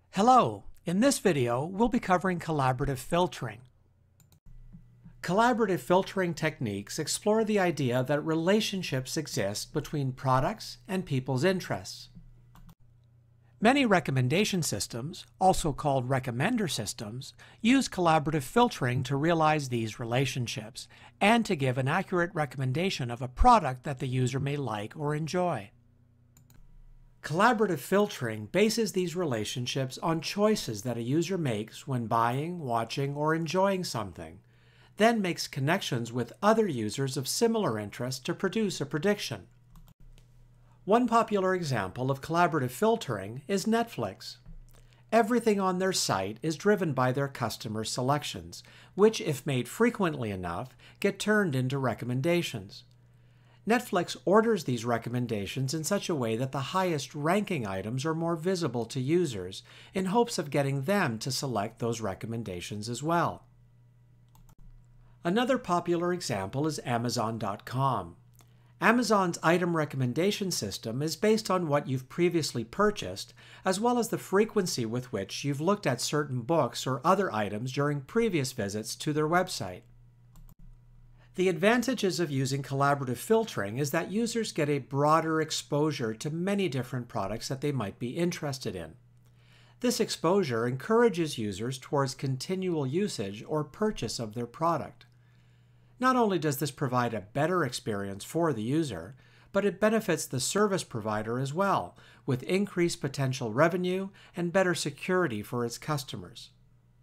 Hello! In this video, we'll be covering collaborative filtering. Collaborative filtering techniques explore the idea that relationships exist between products and people's interests. Many recommendation systems, also called recommender systems, use collaborative filtering to realize these relationships and to give an accurate recommendation of a product that the user may like or enjoy. Collaborative filtering bases these relationships on choices that a user makes when buying, watching, or enjoying something, then makes connections with other users of similar interest to produce a prediction. One popular example of collaborative filtering is Netflix. Everything on their site is driven by their customer selections, which, if made frequently enough, get turned into recommendations. Netflix orders these recommendations in such a way that the highest ranking items are more visible to users in hopes of getting them to select those recommendations as well. Another popular example is Amazon.com. Amazon's item recommendation system is based on what you've previously purchased, as well as the frequency with which you've looked at certain books or other items during previous visits to their website. The advantages of using collaborative filtering is that users get a broader exposure to many different products that they might be interested in. This exposure encourages users towards continual usage or purchase of their product. Not only does this provide a better experience for the user, but it benefits the service provider as well, with increased potential revenue and better security for its customers.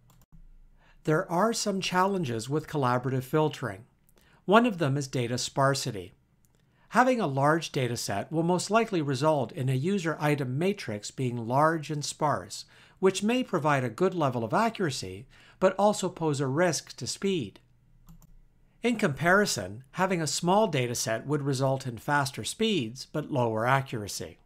There are some challenges with collaborative filtering. One of them is data sparsity. Having a large data set will most likely result in a user item matrix being large and sparse, which may provide a good level of accuracy, but also pose a risk to speed. In comparison, having a small data set would result in faster speeds, but lower accuracy.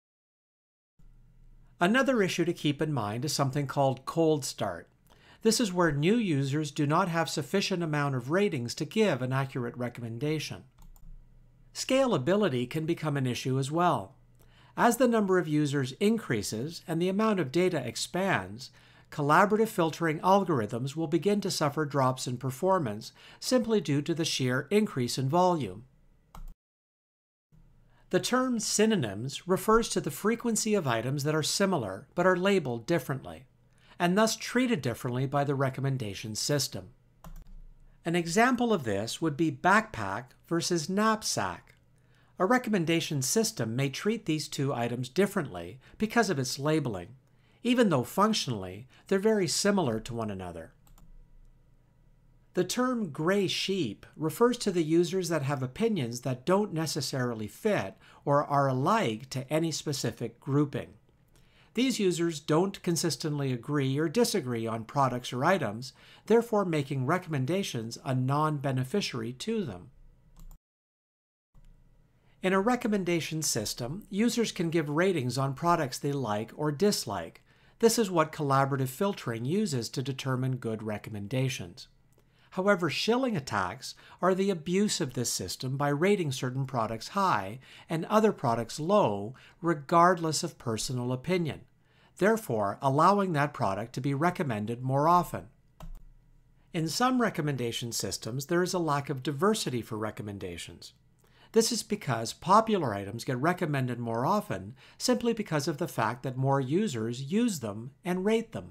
Another issue to keep in mind is something called cold start. This is where new users do not have sufficient amount of ratings to give an accurate recommendation. Scalability can become an issue as well. As the number of users increases and the amount of data expands, collaborative filtering algorithms will begin to suffer drops in performance simply due to the sheer increase in volume. The term synonyms refers to the frequency of items that are similar but are labeled differently, and thus treated differently by the recommendation system. An example of this would be backpack versus knapsack. A recommendation system may treat these two items differently because of its labeling, even though functionally they're very similar to one another. The term gray sheep refers to the users that have opinions that don't necessarily fit or are alike to any specific grouping. These users don't consistently agree or disagree on products or items, therefore making recommendations a non-beneficiary to them. In a recommendation system, users can give ratings on products they like or dislike. This is what collaborative filtering uses to determine good recommendations. However, shilling attacks are the abuse of this system by rating certain products high and other products low, regardless of personal opinion, therefore allowing that product to be recommended more often. In some recommendation systems, there is a lack of diversity for recommendations. This is because popular items get recommended more often simply because of the fact that more users use them and rate them.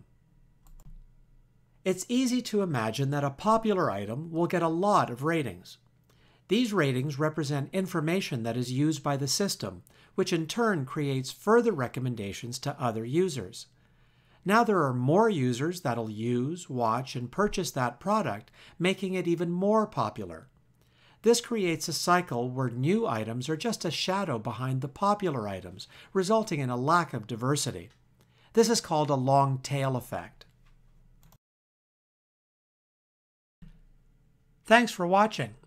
It's easy to imagine that a popular item will get a lot of ratings. These ratings represent information that is used by the system, which in turn creates further recommendations to other users. Now there are more users that'll use, watch, and purchase that product, making it even more popular. This creates a cycle where new items are just a shadow behind the popular items, resulting in a lack of diversity. This is called a long tail effect. Thanks for watching.